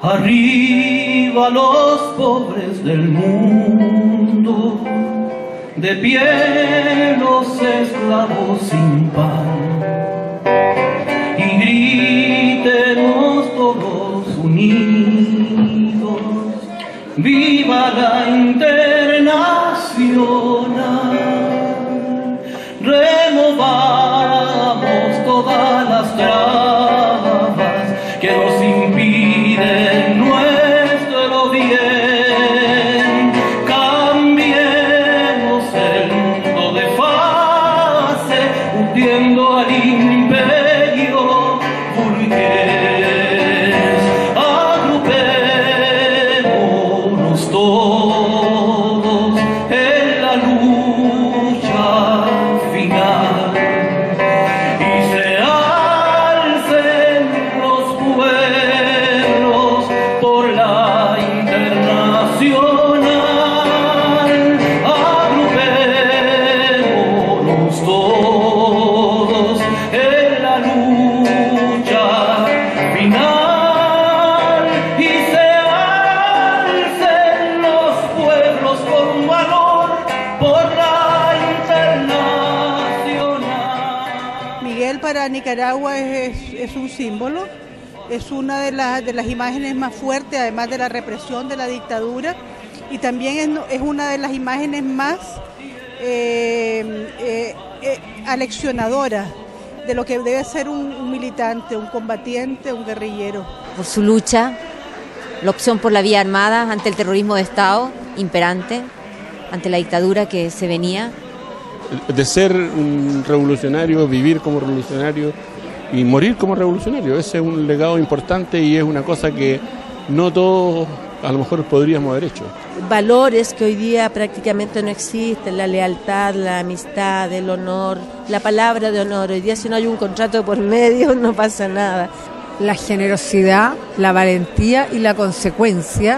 Arriba los pobres del mundo, de pie los esclavos sin pan, y gritemos todos unidos, viva la Internacional. Removamos todas las trabas que nos impiden nuestro bien. Cambiemos el mundo de fase, hundiendo al imperio burgués. Agrupémonos todos en la lucha final. Para Nicaragua es un símbolo, es una de las imágenes más fuertes, además de la represión de la dictadura, y también es una de las imágenes más aleccionadoras de lo que debe ser un militante, un combatiente, un guerrillero. Por su lucha, la opción por la vía armada ante el terrorismo de Estado imperante, ante la dictadura que se venía. De ser un revolucionario, vivir como revolucionario y morir como revolucionario. Ese es un legado importante y es una cosa que no todos a lo mejor podríamos haber hecho. Valores que hoy día prácticamente no existen, la lealtad, la amistad, el honor, la palabra de honor. Hoy día si no hay un contrato por medio no pasa nada. La generosidad, la valentía y la consecuencia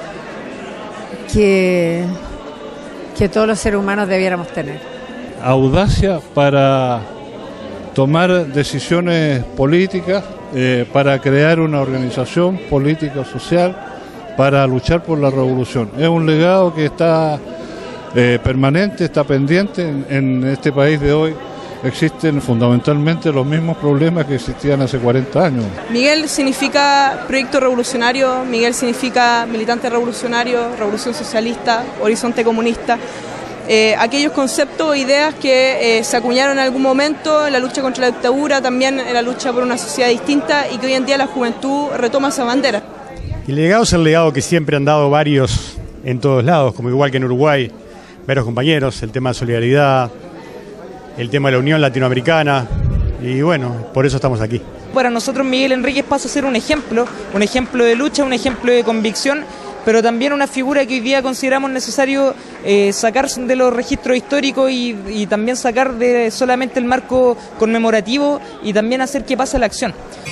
que todos los seres humanos debiéramos tener. Audacia para tomar decisiones políticas, para crear una organización política o social, para luchar por la revolución. Es un legado que está permanente, está pendiente. En este país de hoy existen fundamentalmente los mismos problemas que existían hace 40 años. Miguel significa proyecto revolucionario, Miguel significa militante revolucionario, revolución socialista, horizonte comunista. Aquellos conceptos o ideas que se acuñaron en algún momento en la lucha contra la dictadura, también en la lucha por una sociedad distinta, y que hoy en día la juventud retoma esa bandera. El legado es el legado que siempre han dado varios en todos lados, como igual que en Uruguay, varios compañeros, el tema de solidaridad, el tema de la unión latinoamericana, y bueno, por eso estamos aquí. Para nosotros Miguel Enríquez pasa a ser un ejemplo de lucha, un ejemplo de convicción, pero también una figura que hoy día consideramos necesario sacar de los registros históricos y también sacar de solamente el marco conmemorativo y también hacer que pase la acción.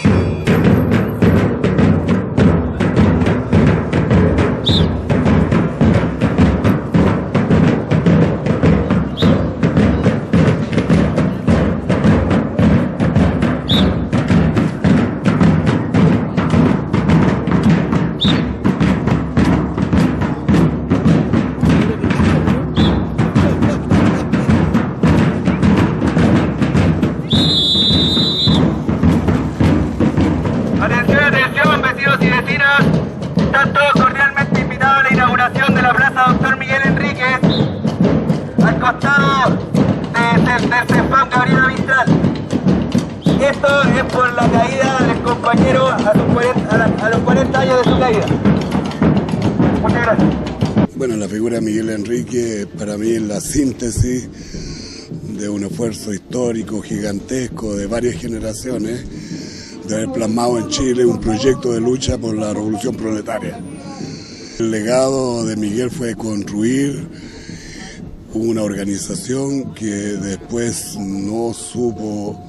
Esto es por la caída del compañero a los 40 años de su caída. Muchas gracias. Bueno, la figura de Miguel Enríquez para mí es la síntesis de un esfuerzo histórico gigantesco de varias generaciones de haber plasmado en Chile un proyecto de lucha por la revolución proletaria. El legado de Miguel fue construir una organización que después no supo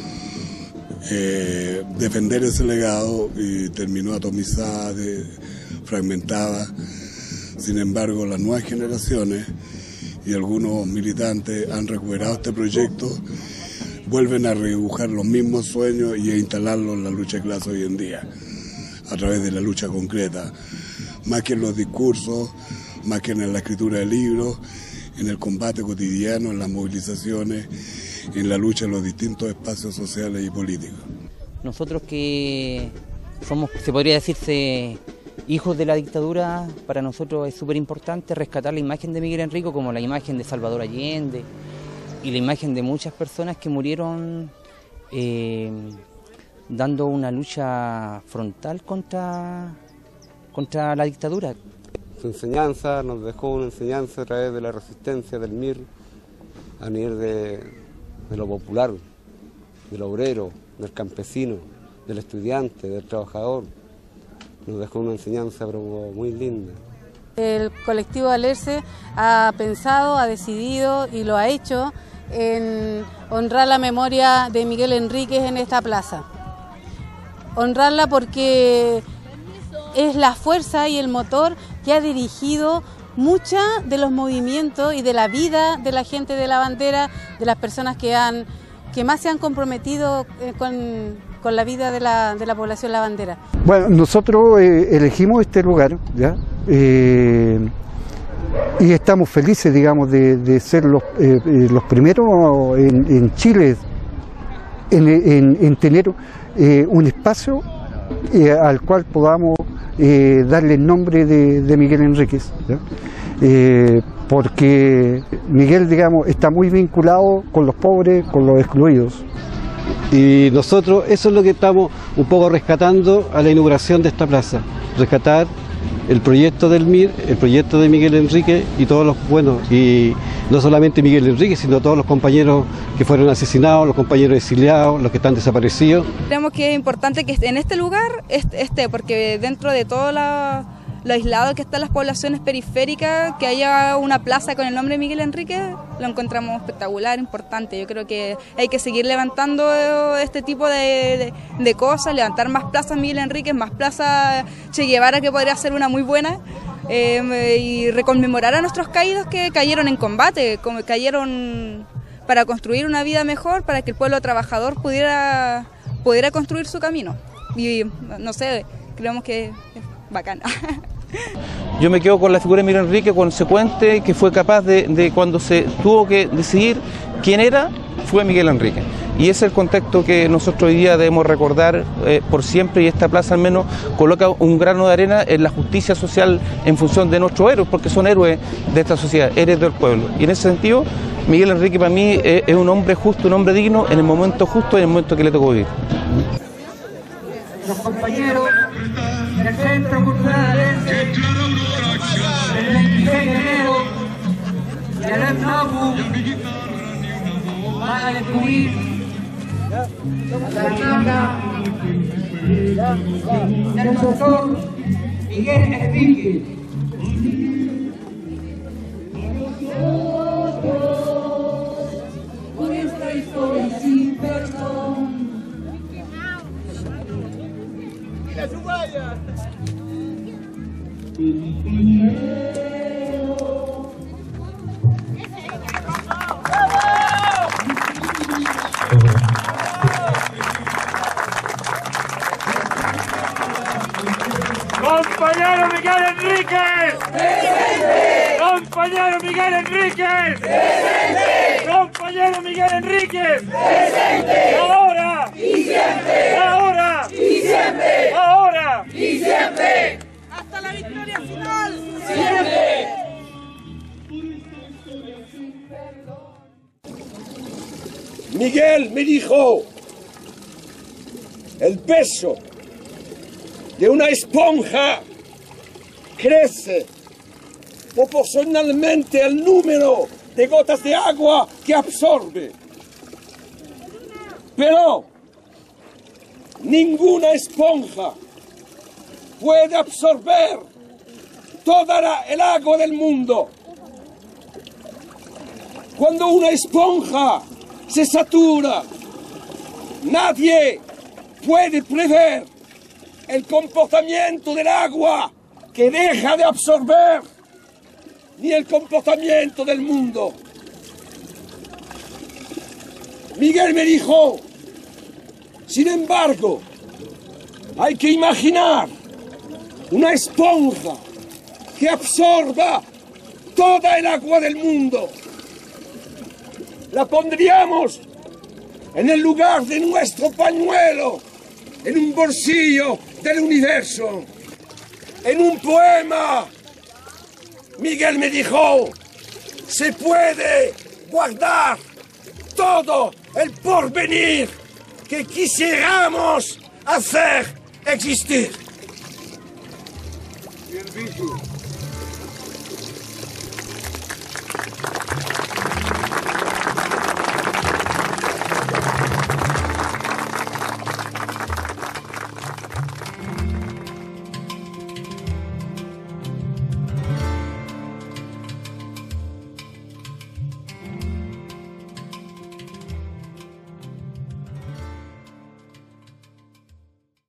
defender ese legado y terminó atomizada, fragmentada. Sin embargo, las nuevas generaciones y algunos militantes han recuperado este proyecto, vuelven a redibujar los mismos sueños y a instalarlos en la lucha de clase hoy en día. a través de la lucha concreta, más que en los discursos, más que en la escritura de libros, en el combate cotidiano, en las movilizaciones, en la lucha en los distintos espacios sociales y políticos. Nosotros que somos, se podría decirse, hijos de la dictadura, para nosotros es súper importante rescatar la imagen de Miguel Enrique como la imagen de Salvador Allende y la imagen de muchas personas que murieron dando una lucha frontal contra la dictadura. Su enseñanza nos dejó una enseñanza a través de la resistencia del MIR, a nivel de lo popular, del obrero, del campesino, del estudiante, del trabajador. Nos dejó una enseñanza pero muy linda. El colectivo Alerce ha pensado, ha decidido y lo ha hecho en honrar la memoria de Miguel Enríquez en esta plaza. Honrarla porque es la fuerza y el motor que ha dirigido muchos de los movimientos y de la vida de la gente de la bandera, de las personas que más se han comprometido con la vida de la población La Bandera. Bueno, nosotros elegimos este lugar, ¿ya? Y estamos felices, digamos, de ser los primeros en Chile en tener un espacio al cual podamos darle el nombre de Miguel Enríquez, ¿ya? Porque Miguel, digamos, está muy vinculado con los pobres, con los excluidos. Y nosotros eso es lo que estamos un poco rescatando a la inauguración de esta plaza, rescatar el proyecto del MIR, el proyecto de Miguel Enríquez y todos los buenos, y no solamente Miguel Enríquez, sino todos los compañeros que fueron asesinados, los compañeros exiliados, los que están desaparecidos. Creemos que es importante que en este lugar esté, porque dentro de todo lo aislado que están las poblaciones periféricas, que haya una plaza con el nombre de Miguel Enríquez, lo encontramos espectacular, importante. Yo creo que hay que seguir levantando este tipo de cosas, levantar más plazas Miguel Enríquez, más plazas Che Guevara, que podría ser una muy buena, y reconmemorar a nuestros caídos que cayeron en combate, como cayeron para construir una vida mejor, para que el pueblo trabajador pudiera construir su camino. Y no sé, creemos que es bacana. Yo me quedo con la figura de Miguel Enríquez, consecuente, que fue capaz de cuando se tuvo que decidir quién era, fue Miguel Enríquez. Y ese es el contexto que nosotros hoy día debemos recordar por siempre, y esta plaza al menos coloca un grano de arena en la justicia social en función de nuestros héroes, porque son héroes de esta sociedad, héroes del pueblo. Y en ese sentido, Miguel Enríquez para mí es un hombre justo, un hombre digno, en el momento justo y en el momento que le tocó vivir. Los compañeros del Centro Cultural del 26 de enero y Alem Nabu van a descubrir la tabla del doctor Miguel Enríquez. Por esta historia sin perdón. ¡Compañero Miguel Enríquez! ¡Presente! ¡Compañero Miguel Enríquez! ¡Presente! ¡Compañero Miguel Enríquez! ¡Presente! ¡Ahora! ¡Y siempre! ¡Ahora! ¡Y siempre! ¡Ahora! ¡Y siempre! ¡Hasta la victoria final! ¡Siempre! Miguel me dijo, el peso de una esponja crece proporcionalmente al número de gotas de agua que absorbe. Pero ninguna esponja puede absorber toda el agua del mundo. Cuando una esponja se satura, nadie puede prever el comportamiento del agua que deja de absorber, ni el comportamiento del mundo. Miguel me dijo, sin embargo, hay que imaginar una esponja que absorba toda el agua del mundo. La pondríamos en el lugar de nuestro pañuelo, en un bolsillo del universo. En un poema, Miguel me dijo, se puede guardar todo el porvenir que quisiéramos hacer existir. Bien dicho.